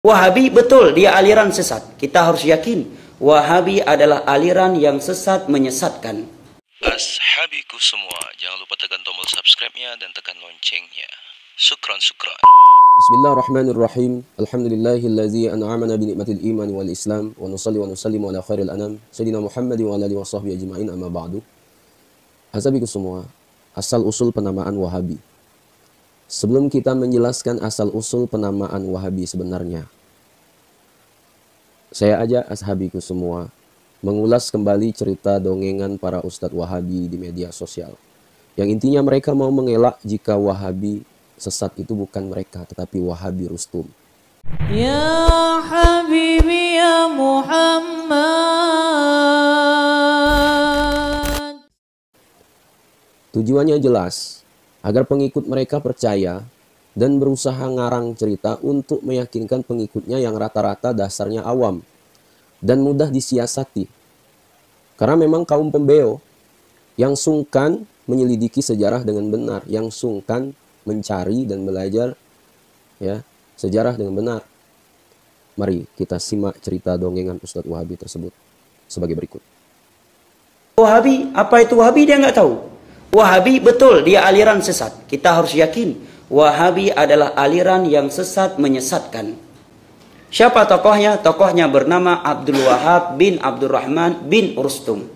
Wahabi betul dia aliran sesat. Kita harus yakin Wahabi adalah aliran yang sesat menyesatkan. Ashabiku semua, jangan lupa tekan tombol subscribe-nya dan tekan loncengnya. Sukron. Bismillahirrahmanirrahim. Alhamdulillahillazi an'amana bi ni'matil iman wal islam wa nusalli wa nusallimu ala khairil anam sayyidina Muhammadin wa ala alihi washabbihi ajma'in, amma ba'du. Ashabiku semua, asal usul penamaan Wahabi. Sebelum kita menjelaskan asal usul penamaan Wahabi sebenarnya, saya ajak ashabiku semua mengulas kembali cerita dongengan para ustadz Wahabi di media sosial. Yang intinya mereka mau mengelak jika Wahabi sesat itu bukan mereka, tetapi Wahabi Rustum. Ya Habibi ya Muhammad. Tujuannya jelas, agar pengikut mereka percaya dan berusaha ngarang cerita untuk meyakinkan pengikutnya yang rata-rata dasarnya awam dan mudah disiasati. Karena memang kaum pembeo yang sungkan menyelidiki sejarah dengan benar, yang sungkan mencari dan belajar sejarah dengan benar. Mari kita simak cerita dongengan Ustadz Wahabi tersebut sebagai berikut. Wahabi, apa itu Wahabi dia nggak tahu. Wahabi betul dia aliran sesat. Kita harus yakin Wahabi adalah aliran yang sesat menyesatkan. Siapa tokohnya? Tokohnya bernama Abdul Wahab bin Abdurrahman bin Rustum.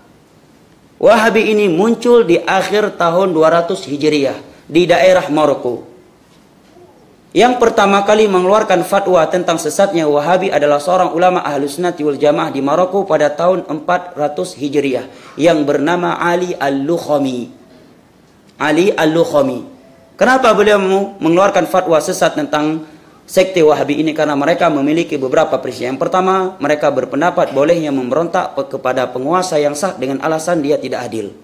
Wahabi ini muncul di akhir tahun 200 Hijriah di daerah Maroko. Yang pertama kali mengeluarkan fatwa tentang sesatnya Wahabi adalah seorang ulama Ahlus Sunnati wal Jamaah di Maroko pada tahun 400 Hijriah yang bernama Ali Al-Lukhami. Ali Al-Lukhami. Kenapa beliau mengeluarkan fatwa sesat tentang sekte Wahabi ini? Karena mereka memiliki beberapa prinsip. Yang pertama, mereka berpendapat bolehnya memberontak kepada penguasa yang sah dengan alasan dia tidak adil.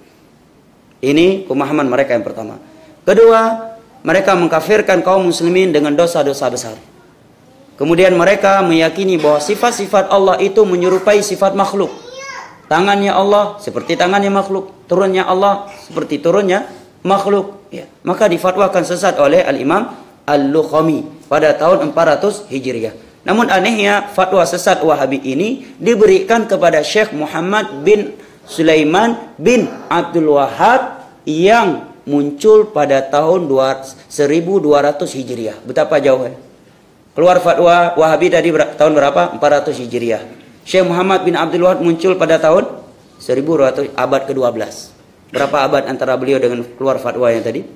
Ini pemahaman mereka yang pertama. Kedua, mereka mengkafirkan kaum muslimin dengan dosa-dosa besar. Kemudian mereka meyakini bahwa sifat-sifat Allah itu menyerupai sifat makhluk. Tangannya Allah seperti tangannya makhluk, turunnya Allah seperti turunnya makhluk. Maka difatwakan sesat oleh Al-Imam Al-Lukhami pada tahun 400 Hijriah. Namun anehnya fatwa sesat Wahabi ini diberikan kepada Syekh Muhammad bin Sulaiman bin Abdul Wahab yang muncul pada tahun 1200 Hijriah. Betapa jauhnya. Keluar fatwa Wahabi dari tahun berapa? 400 Hijriah. Syekh Muhammad bin Abdul Wahab muncul pada tahun 1200, abad ke-12. Berapa abad antara beliau dengan keluar fatwa yang tadi?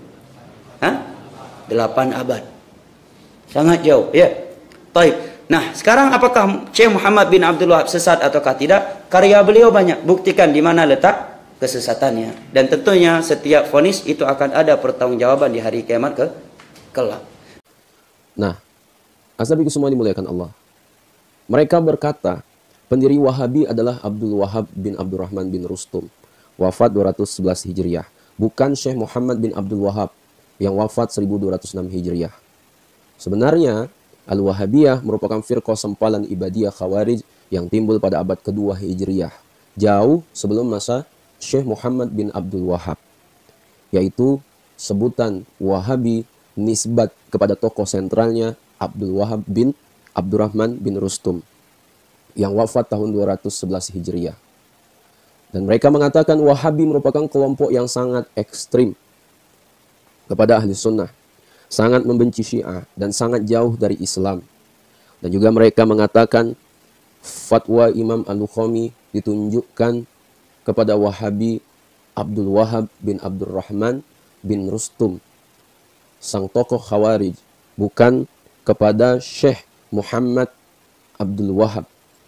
8 abad. Sangat jauh, ya. Baik. Nah, sekarang apakah Syekh Muhammad bin Abdul Wahab sesat ataukah tidak? Karya beliau banyak. Buktikan di mana letak kesesatannya, dan tentunya setiap vonis itu akan ada pertanggungjawaban di hari kiamat kelak. Nah, ashabiku semua dimuliakan Allah. Mereka berkata, pendiri Wahabi adalah Abdul Wahab bin Abdurrahman bin Rustum, wafat 211 Hijriah, bukan Syekh Muhammad bin Abdul Wahab yang wafat 1206 Hijriah. Sebenarnya, Al-Wahabiyah merupakan firqah sempalan ibadiyah Khawarij yang timbul pada abad kedua Hijriah, jauh sebelum masa Syekh Muhammad bin Abdul Wahab, yaitu sebutan Wahabi nisbat kepada tokoh sentralnya Abdul Wahab bin Abdurrahman bin Rustum yang wafat tahun 211 Hijriah. Dan mereka mengatakan Wahabi merupakan kelompok yang sangat ekstrim kepada ahli sunnah, sangat membenci Syiah dan sangat jauh dari Islam. Dan juga mereka mengatakan fatwa Imam Al-Lukhami ditunjukkan kepada Wahabi Abdul Wahab bin Abdurrahman bin Rustum, sang tokoh Khawarij, bukan kepada Syekh Muhammad Abdul Wahab.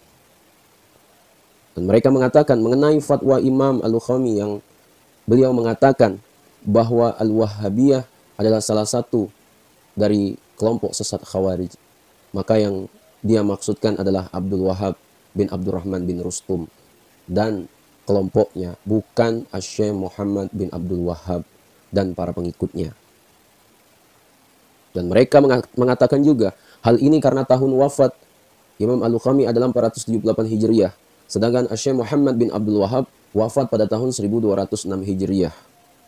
Dan mereka mengatakan mengenai fatwa Imam Al-Lukhami yang beliau mengatakan bahwa Al-Wahabiyah adalah salah satu dari kelompok sesat Khawarij, maka yang dia maksudkan adalah Abdul Wahab bin Abdurrahman bin Rustum dan kelompoknya, bukan Syekh Muhammad bin Abdul Wahab dan para pengikutnya. Dan mereka mengatakan juga hal ini karena tahun wafat Imam Al-Lukhami adalah 478 Hijriah, sedangkan Syekh Muhammad bin Abdul Wahab wafat pada tahun 1206 Hijriah,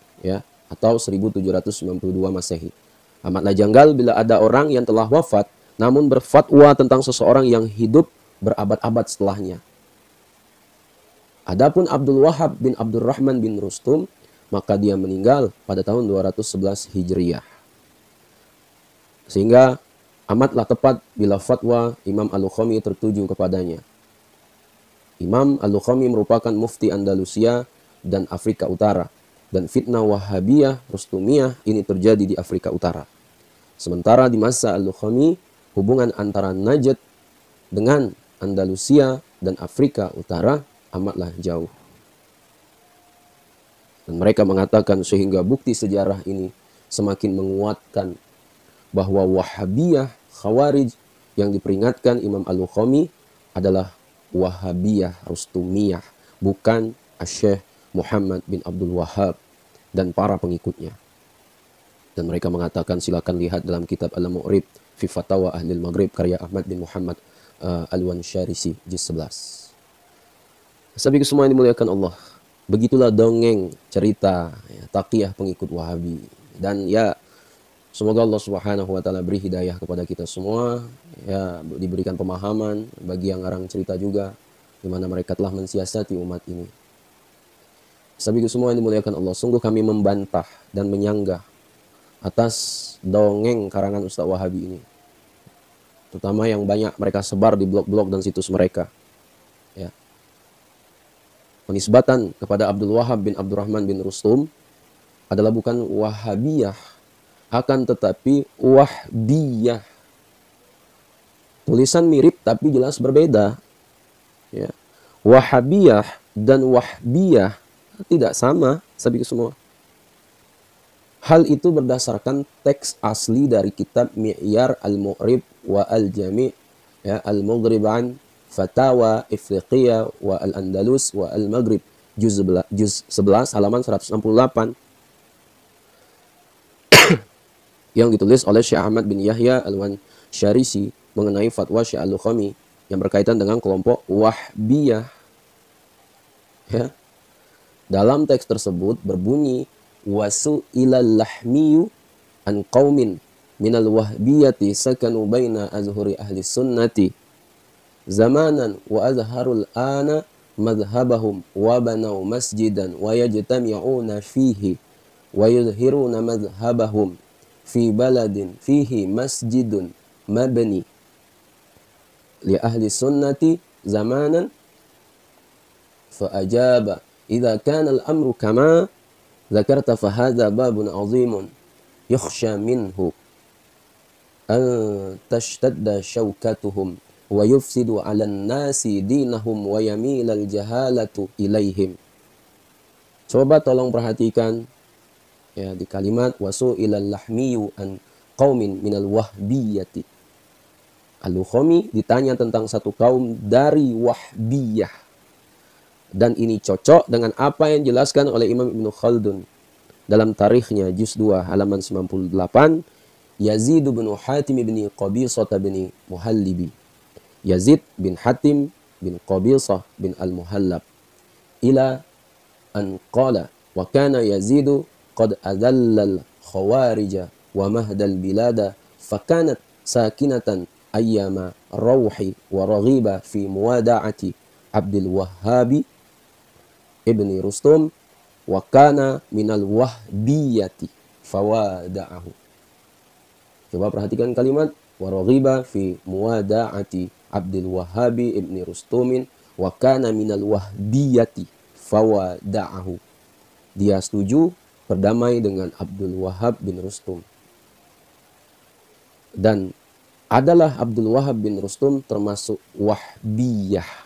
atau 1792 Masehi. Amatlah janggal bila ada orang yang telah wafat namun berfatwa tentang seseorang yang hidup berabad-abad setelahnya. Adapun Abdul Wahab bin Abdurrahman bin Rustum, maka dia meninggal pada tahun 211 Hijriah. Sehingga amatlah tepat bila fatwa Imam Al-Lukhami tertuju kepadanya. Imam Al-Lukhami merupakan mufti Andalusia dan Afrika Utara, dan fitnah Wahabiyah Rustumiyah ini terjadi di Afrika Utara. Sementara di masa Al-Lukhami, hubungan antara Najd dengan Andalusia dan Afrika Utara amatlah jauh. Dan mereka mengatakan sehingga bukti sejarah ini semakin menguatkan bahwa Wahabiyah Khawarij yang diperingatkan Imam Al-Lukhami adalah Wahabiyah Rustumiyah, bukan Syekh Muhammad bin Abdul Wahab dan para pengikutnya. Dan mereka mengatakan, silakan lihat dalam kitab Al-Mu'rib fi Fatawa Ahlil Maghrib karya Ahmad bin Muhammad Al-Wansharisi juz 11. Sahabat semua yang dimuliakan Allah, begitulah dongeng cerita taqiyah pengikut Wahabi. Dan ya, semoga Allah Subhanahu wa taala beri hidayah kepada kita semua, ya, diberikan pemahaman bagi yang ngarang cerita juga, di mana mereka telah mensiasati umat ini. Sahabat semua yang dimuliakan Allah, sungguh kami membantah dan menyanggah atas dongeng karangan Ustaz Wahabi ini, terutama yang banyak mereka sebar di blog-blog dan situs mereka. Ya. Penisbatan kepada Abdul Wahab bin Abdurrahman bin Rustum adalah bukan Wahabiyah, akan tetapi Wahbiyah. Tulisan mirip tapi jelas berbeda. Ya. Wahabiyah dan Wahbiyah tidak sama, sahabat semua. Hal itu berdasarkan teks asli dari kitab Mi'yar Al-Mu'rib wa Al-Jami' ya, Al-Mughrib an Fatawa Ifriqiyah wa Al-Andalus wa Al-Maghrib juz 11 halaman 168 yang ditulis oleh Syekh Ahmad bin Yahya Al-Wansharisi mengenai fatwa Syekh Al-Lukhami yang berkaitan dengan kelompok Wahbiyah. Ya. Dalam teks tersebut berbunyi, wasu ilal lahmiyu an qaumin minal wahbiyati sakanu baina azhuri ahli sunnati zamanan wa azharul ana madhhabahum wa banau masjidan wa yajtami'una fihi wa yuzhiruna madhhabahum fi baladin fihi masjidun mabni li ahli sunnati zamanan fa ajaba idza kana al-amru kama ذكرت فهذا باب عظيم يخشى منه أن تشتد شوكتهم ويفسد على الناس دينهم ويميل الجهالة إليهم. Coba tolong perhatikan ya di kalimat wasu ilal lahmiyu an qaumin minal wahbiyati. Al-Lukhami ditanya tentang satu kaum dari Wahbiyah. Dan ini cocok dengan apa yang dijelaskan oleh Imam Ibnu Khaldun dalam tarikhnya juz 2 halaman 98, Yazid bin Hatim bin Qabisah bin Muhallibi. Yazid bin Hatim bin Qabisah bin Al-Muhallab ila an qala wa kana Yazid qad adalla al-khawarij wa mahda al-bilada fakanat sakinatan ayyama rawhi wa raghiba fi muwada'ati Abdul Wahhabi ibni Rustum wa kana minal wahbiyati fawada'ahu. Coba perhatikan kalimat wa raghiba fi muwada'ati Abdul Wahhabi ibni Rustumin wa kana minal wahbiyati fawada'ahu. Dia setuju berdamai dengan Abdul Wahhab bin Rustum. Dan adalah Abdul Wahhab bin Rustum termasuk Wahbiyah.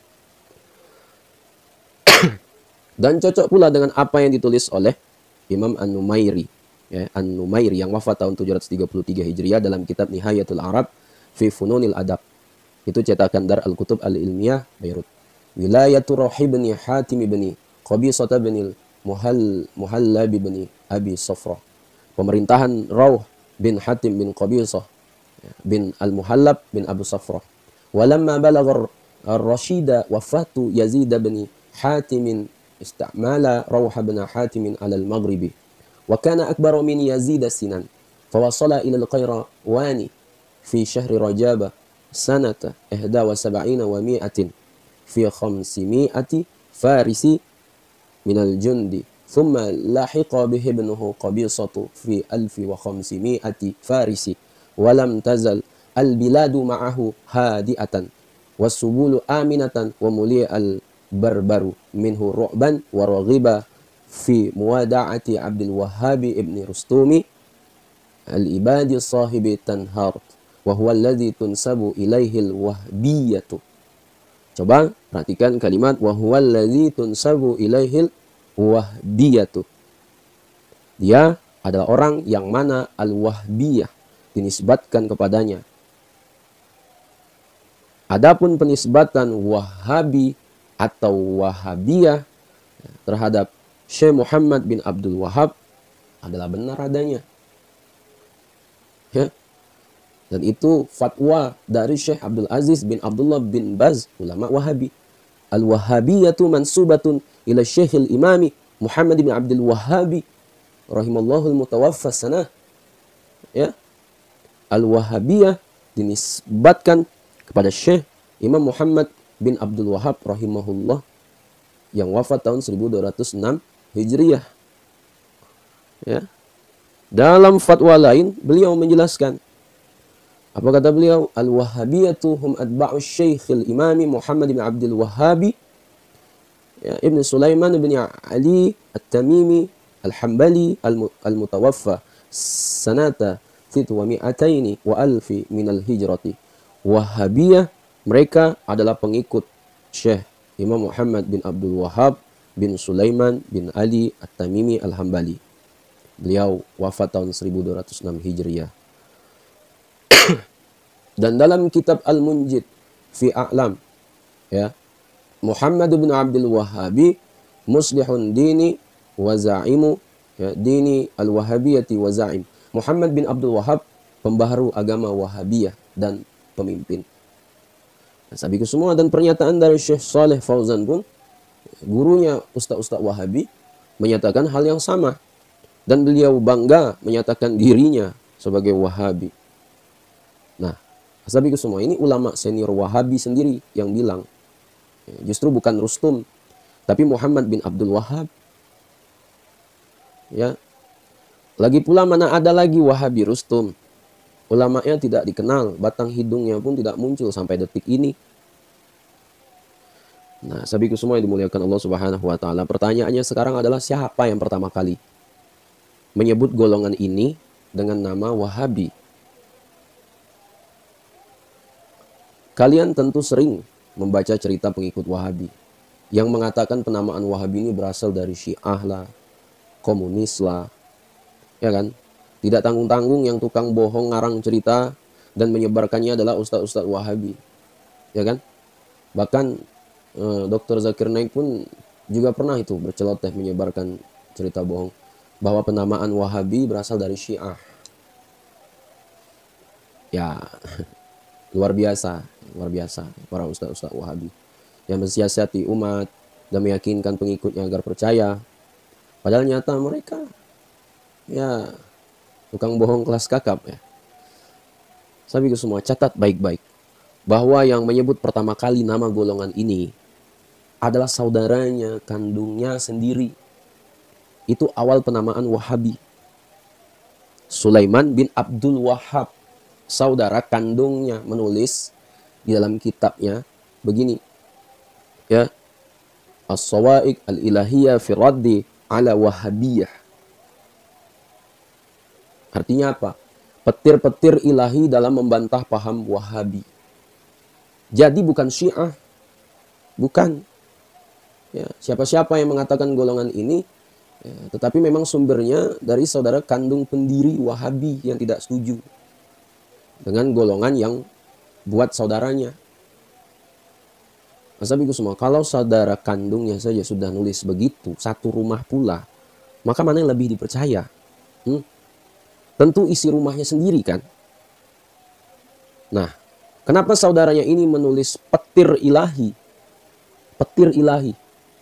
Dan cocok pula dengan apa yang ditulis oleh Imam An-Numairi, ya, An-Numairi yang wafat tahun 733 Hijriah dalam kitab Nihayatul Arab fi Fununil Adab. Itu cetakan Dar Al-Kutub Al-Ilmiyah Beirut. Wilayatu Rahib bin Hatim bin Qabisah bin Muhallab bin Abi Safrah. Pemerintahan Rawh bin Hatim bin Qabisah bin Al-Muhallab bin Abu Safrah. Walamma balagha ar-Rashida wafatu Yazid bin Hatim استعمال روح بن حاتم على المغرب وكان أكبر من يزيد سنا فوصل إلى القيروان fi syahri Rajab sanata 71 wa mi'atin fi 500 farisi minal jundi thumma lahiqa bihi ibnuhu Qabisatu fi 1500 farisi wa lam tazal al-biladu ma'ahu hadi'atan was-subulu aminatan wa muli al-barbaru minhu ru'ban wa raghiba fi muwada'ati Abdul Wahhab ibn Rustumi al-ibadi sahibi tanhart wa huwa alladhi tunsabu ilaihi al-wahbiyatu. Coba perhatikan kalimat wa huwa alladhi tunsabu ilaihi al-wahbiyatu. Dia adalah orang yang mana al-wahbiyah dinisbatkan kepadanya. Adapun penisbatan Wahabi atau Wahabiyah terhadap Syekh Muhammad bin Abdul Wahhab adalah benar adanya. Ya. Dan itu fatwa dari Syekh Abdul Aziz bin Abdullah bin Baz, ulama Wahabi. Al-Wahabiyatu mansubatun ila Syekhil Imami Muhammad bin Abdul Wahhabi rahimallahul mutawaffa sanah. Ya. Al-Wahabiyah dinisbatkan kepada Syekh Imam Muhammad bin Abdul Wahhab rahimahullah yang wafat tahun 1206 Hijriah. Ya. Dalam fatwa lain beliau menjelaskan, apa kata beliau? Al-Wahabiyatu hum atba'u Syekhil Imami Muhammad bin Abdul Wahhabi ya, Ibn Sulaiman bin Ali At-Tamimi Al-Hambali Al-Mutawaffa sanata 200 wa alfi minal hijrati. Wahabiyah mereka adalah pengikut Syekh Imam Muhammad bin Abdul Wahhab bin Sulaiman bin Ali At-Tamimi Al-Hambali. Beliau wafat tahun 1206 Hijriah. Dan dalam kitab Al-Munjid fi A'lam ya, Muhammad bin Abdul Wahhabi muslihun dini wa za'imu ya, dini al-Wahabiyati wa za'im. Muhammad bin Abdul Wahhab pembaharu agama Wahabiyah dan pemimpin. Sabiku semua, dan pernyataan dari Syekh Saleh Fauzan pun, gurunya Ustaz-Ustaz Wahabi, menyatakan hal yang sama. Dan beliau bangga menyatakan dirinya sebagai Wahabi. Nah, sabiku semua, ini ulama senior Wahabi sendiri yang bilang. Justru bukan Rustum, tapi Muhammad bin Abdul Wahhab. Ya. Lagi pula mana ada lagi Wahabi Rustum. Ulamanya tidak dikenal, batang hidungnya pun tidak muncul sampai detik ini. Nah, sabiku semua yang dimuliakan Allah Subhanahu wa taala, pertanyaannya sekarang adalah siapa yang pertama kali menyebut golongan ini dengan nama Wahabi? Kalian tentu sering membaca cerita pengikut Wahabi yang mengatakan penamaan Wahabi ini berasal dari Syiah lah, komunis lah, ya kan? Tidak tanggung-tanggung yang tukang bohong ngarang cerita dan menyebarkannya adalah ustaz-ustaz Wahabi. Ya kan? Bahkan Dr. Zakir Naik pun juga pernah itu berceloteh menyebarkan cerita bohong bahwa penamaan Wahabi berasal dari Syiah. Ya, luar biasa para ustaz-ustaz Wahabi yang mensiasati umat dan meyakinkan pengikutnya agar percaya. Padahal nyata mereka ya tukang bohong kelas kakap ya. Sabiku semua, catat baik-baik bahwa yang menyebut pertama kali nama golongan ini adalah saudaranya kandungnya sendiri. Itu awal penamaan Wahabi. Sulaiman bin Abdul Wahhab, saudara kandungnya, menulis di dalam kitabnya begini. Ya. As-Sawa'iq al-Ilahiyah fi raddi ala Wahabiyah. Artinya apa? Petir-petir ilahi dalam membantah paham Wahabi. Jadi bukan Syiah. Bukan. Ya, siapa-siapa yang mengatakan golongan ini, ya, tetapi memang sumbernya dari saudara kandung pendiri Wahabi yang tidak setuju dengan golongan yang buat saudaranya. Asabiku semua, kalau saudara kandungnya saja sudah nulis begitu, satu rumah pula, maka mana yang lebih dipercaya? Tentu isi rumahnya sendiri kan. Nah, kenapa saudaranya ini menulis petir ilahi? Petir ilahi.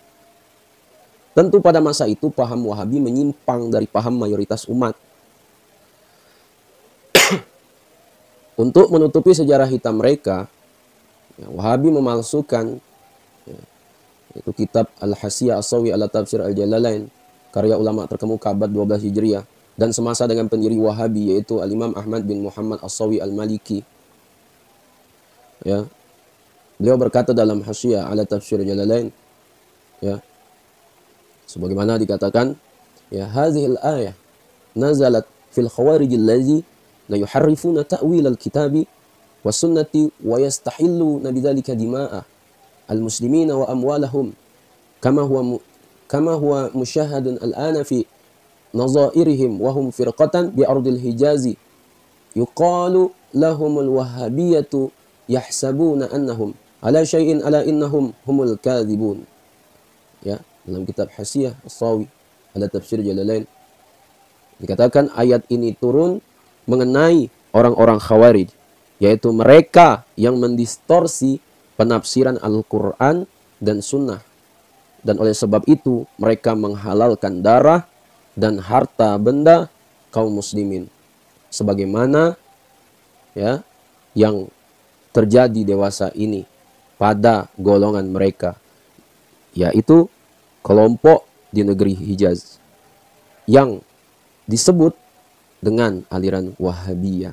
Tentu pada masa itu paham Wahabi menyimpang dari paham mayoritas umat. untuk menutupi sejarah hitam mereka, ya, Wahabi memalsukan ya, itu kitab Al-Hasiyah As-Sawi ala Tafsir Al-Jalalain, karya ulama terkemuka abad 12 Hijriah, dan semasa dengan pendiri Wahabi yaitu Al-Imam Ahmad bin Muhammad As-Sawi Al-Maliki. Ya. Beliau berkata dalam Hasiyah ala Tafsir Al-Jalalain, ya, sebagaimana dikatakan, ya, hadhil ayah nazalat fil khawarij allazi la yuharrifuna ta'wil al-kitabi wa sunnati wa yastahilluna bidzalika dima'a al-muslimina wa amwalahum kama huwa musyahadun al-ana fi nazairihim wa hum firqatan bi ardil hijazi yuqalu lahumul wahhabiyatu yahsabuna annahum ala syai'in ala innahum humul kadhibun. Ya, dalam kitab Hasiyah As-Sawi ala Tafsir Jalalain dikatakan ayat ini turun mengenai orang-orang Khawarij, yaitu mereka yang mendistorsi penafsiran Al-Quran dan Sunnah. Dan oleh sebab itu mereka menghalalkan darah dan harta benda kaum muslimin. Sebagaimana ya yang terjadi dewasa ini pada golongan mereka, yaitu kelompok di negeri Hijaz yang disebut dengan aliran Wahabiyah.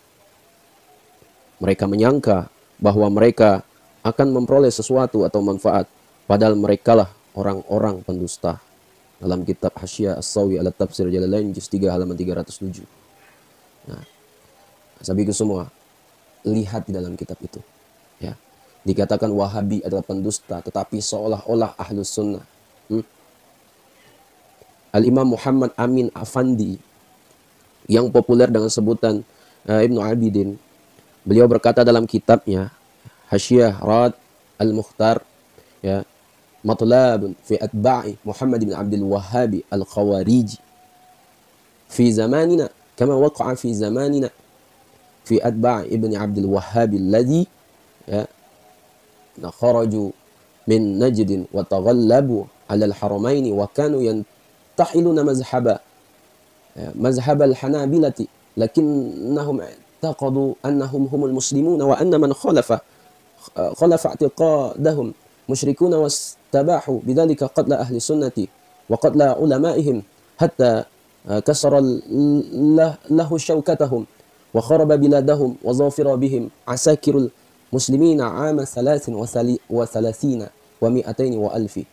Mereka menyangka bahwa mereka akan memperoleh sesuatu atau manfaat, padahal merekalah orang-orang pendusta. Dalam kitab Hasyiah As-Sawi ala Tafsir Jalalain juz 3 halaman 307. Nah, sahabatku semua, lihat di dalam kitab itu. Ya, dikatakan Wahabi adalah pendusta, tetapi seolah-olah Ahlus Sunnah. Al-Imam Muhammad Amin Afandi yang populer dengan sebutan Ibnu Abidin, beliau berkata dalam kitabnya Hasyiah Rad Al-Mukhtar, ya, matlabun fi atba'i Muhammad bin Abdul Wahhab al-Khawarij fi zamanina kama waqa'a fi zamanina fi atba'i Ibn Abdul Wahhab alladhi ya kharaju min Najd wa taghallabu 'ala al-haramain wa kanu yantahiluna mazhab al-Hanabilati lakinnahum i'taqadu annahum humul muslimun wa anna man khalafa i'tiqadahum musyrikuna wastabahu bidzalika qatla ahli sunnati wa qatla ulama'ihim hatta kasara lahu shawkatahum wa kharaba biladahum wa zafira bihim asakirul muslimina 'ama 33 wa 200 wa alfi.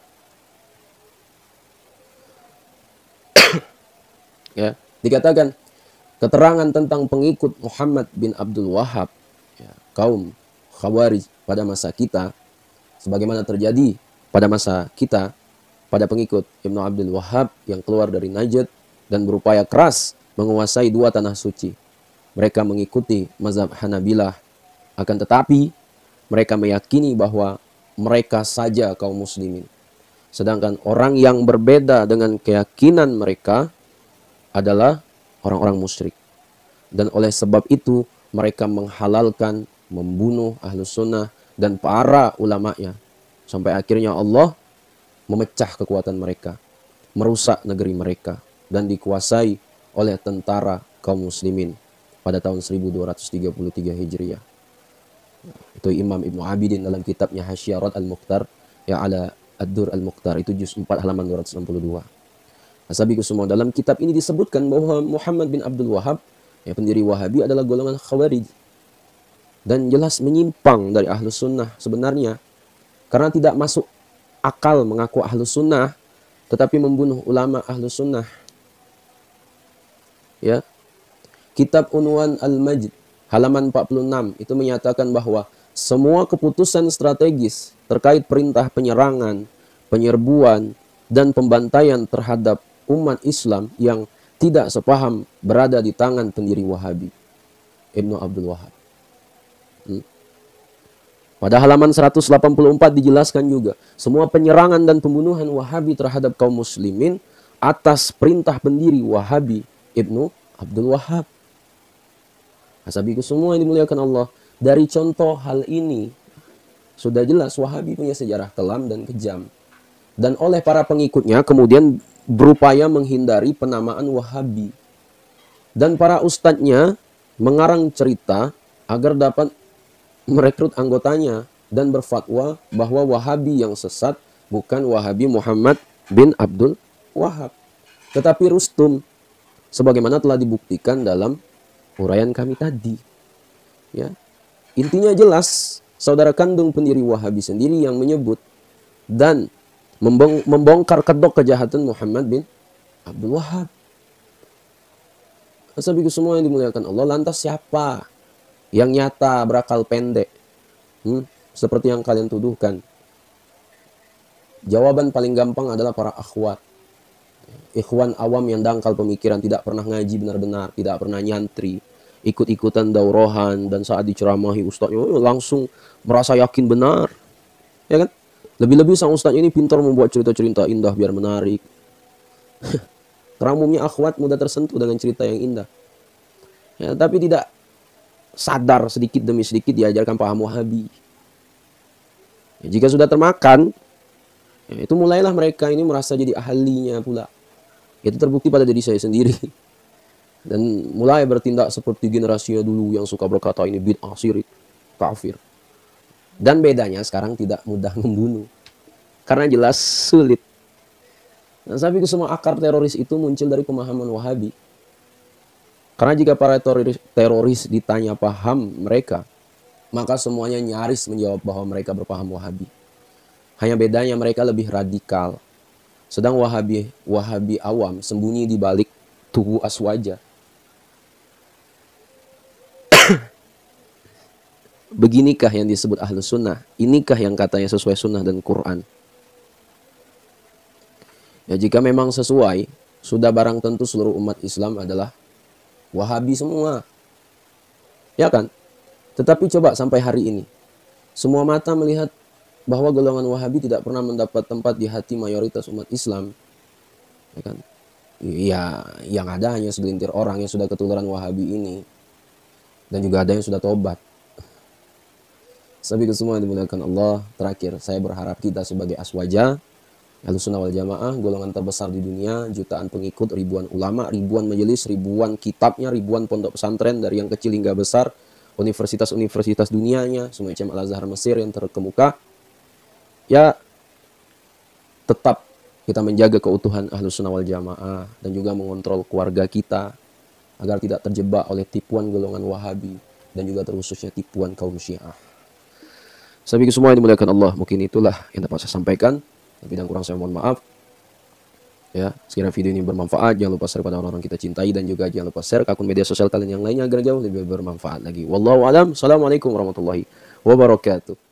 Ya, dikatakan keterangan tentang pengikut Muhammad bin Abdul Wahhab, ya, kaum Khawarij pada masa kita, sebagaimana terjadi pada masa kita pada pengikut Ibnu Abdul Wahhab yang keluar dari Najd dan berupaya keras menguasai dua tanah suci. Mereka mengikuti mazhab Hanabilah, akan tetapi mereka meyakini bahwa mereka saja kaum muslimin. Sedangkan orang yang berbeda dengan keyakinan mereka adalah orang-orang musyrik. Dan oleh sebab itu mereka menghalalkan membunuh Ahlus Sunnah dan para ulamanya. Sampai akhirnya Allah memecah kekuatan mereka, merusak negeri mereka, dan dikuasai oleh tentara kaum muslimin pada tahun 1233 Hijriah. Itu Imam Ibnu Abidin dalam kitabnya Hasyiah Rad Al-Mukhtar ya ala Ad-Dur Al-Mukhtar, itu juz 4 halaman 262. Sahabatku semua, dalam kitab ini disebutkan bahwa Muhammad bin Abdul Wahhab, ya, pendiri Wahabi, adalah golongan Khawarij dan jelas menyimpang dari Ahlus Sunnah sebenarnya, karena tidak masuk akal mengaku Ahlus Sunnah tetapi membunuh ulama Ahlus Sunnah. Ya, kitab Unwan Al-Majd halaman 46 itu menyatakan bahwa semua keputusan strategis terkait perintah penyerangan, penyerbuan, dan pembantaian terhadap umat Islam yang tidak sepaham berada di tangan pendiri Wahabi, Ibnu Abdul Wahhab. Pada halaman 184 dijelaskan juga, semua penyerangan dan pembunuhan Wahabi terhadap kaum muslimin atas perintah pendiri Wahabi, Ibnu Abdul Wahhab. Sahabatku semua yang dimuliakan Allah, dari contoh hal ini sudah jelas Wahabi punya sejarah kelam dan kejam. Dan oleh para pengikutnya kemudian berupaya menghindari penamaan Wahabi. Dan para ustadznya mengarang cerita agar dapat merekrut anggotanya dan berfatwa bahwa Wahabi yang sesat bukan Wahabi Muhammad bin Abdul Wahab, tetapi Rustum, sebagaimana telah dibuktikan dalam uraian kami tadi. Ya, intinya jelas, saudara kandung pendiri Wahabi sendiri yang menyebut dan membongkar kedok kejahatan Muhammad bin Abdul Wahab. Asabiku semua yang dimuliakan Allah, lantas siapa yang nyata berakal pendek? Seperti yang kalian tuduhkan. Jawaban paling gampang adalah para akhwat. Ikhwan awam yang dangkal pemikiran, tidak pernah ngaji benar-benar, tidak pernah nyantri, ikut-ikutan daurahan, dan saat diceramahi ustadznya langsung merasa yakin benar. Ya kan? Lebih-lebih sang ustadznya ini pintar membuat cerita-cerita indah biar menarik. Karena umumnya akhwat mudah tersentuh dengan cerita yang indah. Ya, tapi tidak sadar sedikit demi sedikit diajarkan paham Wahabi. Ya, jika sudah termakan, ya, itu mulailah mereka ini merasa jadi ahlinya pula. Itu terbukti pada diri saya sendiri. Dan mulai bertindak seperti generasinya dulu yang suka berkata ini bid'ah, syirik, kafir. Dan bedanya sekarang tidak mudah membunuh. Karena jelas sulit. Nah, saya pikir semua akar teroris itu muncul dari pemahaman Wahabi. Karena jika para teroris ditanya paham mereka, maka semuanya nyaris menjawab bahwa mereka berpaham Wahabi. Hanya bedanya mereka lebih radikal. Sedang Wahabi awam sembunyi di balik tugu aswaja. Beginikah yang disebut Ahlus Sunnah? Inikah yang katanya sesuai Sunnah dan Quran? Ya, jika memang sesuai, sudah barang tentu seluruh umat Islam adalah Wahabi semua. Ya kan? Tetapi coba sampai hari ini, semua mata melihat bahwa golongan Wahabi tidak pernah mendapat tempat di hati mayoritas umat Islam. Ya kan? Ya, yang ada hanya segelintir orang yang sudah ketularan Wahabi ini. Dan juga ada yang sudah tobat. Sabiku semua yang dimuliakan Allah, terakhir saya berharap kita sebagai aswaja Ahlussunnah wal Jamaah, golongan terbesar di dunia, jutaan pengikut, ribuan ulama, ribuan majelis, ribuan kitabnya, ribuan pondok pesantren dari yang kecil hingga besar, universitas-universitas dunianya, semacam Al-Azhar Mesir yang terkemuka. Ya, tetap kita menjaga keutuhan Ahlussunnah wal Jamaah dan juga mengontrol keluarga kita agar tidak terjebak oleh tipuan golongan Wahabi dan juga terkhususnya tipuan kaum Syiah. Sabiku semua yang dimuliakan Allah, mungkin itulah yang dapat saya sampaikan. Lebih dan kurang saya mohon maaf. Ya, sekiranya video ini bermanfaat, jangan lupa share pada orang-orang kita cintai dan juga jangan lupa share ke akun media sosial kalian yang lainnya agar jauh lebih bermanfaat lagi. Wallahu a'lam. Assalamualaikum warahmatullahi wabarakatuh.